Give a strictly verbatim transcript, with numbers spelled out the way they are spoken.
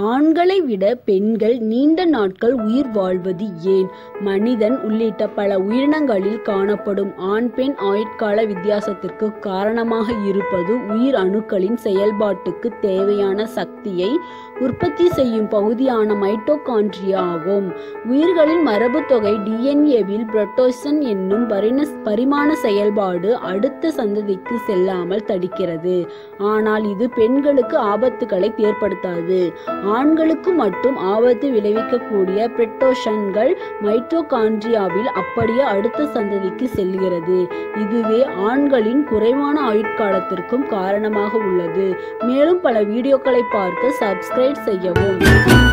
ஆண்களை விட பெண்கள் நீண்ட நாட்கள் உயிர் வாழ்வது ஏன்? மனிதன் உள்ளிட்ட பல உயிரினங்களில் காணப்படும் ஆண் பெண் ஆயுட்கால வித்தியாசத்திற்கு காரணமாக இருப்பது உயிர் அணுக்களின் செயல்பாட்டுக்கு தேவையான சக்தியை உற்பத்தி செய்யும் பகுதியான மைட்டோகாண்ட்ரியா ஆகும். உயிர்களின் மரபு தொகை டிஎன்ஏவில் புரோட்டோசன் என்னும் பரிமாண செயல்பாடு அடுத்த சந்ததிக்கு செல்லாமல் தடுக்கிறது. ஆனால் இது பெண்களுக்கு ஆபத்துக்களை ஏற்படுத்தாது. ஆண்களுக்கு மட்டும் ஆபத்து விளைவிக்கக்கூடிய புரோட்டோசன்கள் மைட்டோகாண்ட்ரியாவில் அப்படியே அடுத்த சந்ததிக்கு செல்கிறது. இதுவே ஆண்களின் குறைவான ஆயுட்காலத்திற்கும் காரணமாக உள்ளது. மேலும் பல வீடியோக்களை பார்க்க சப்ஸ்கிரைப் செய்யவும்.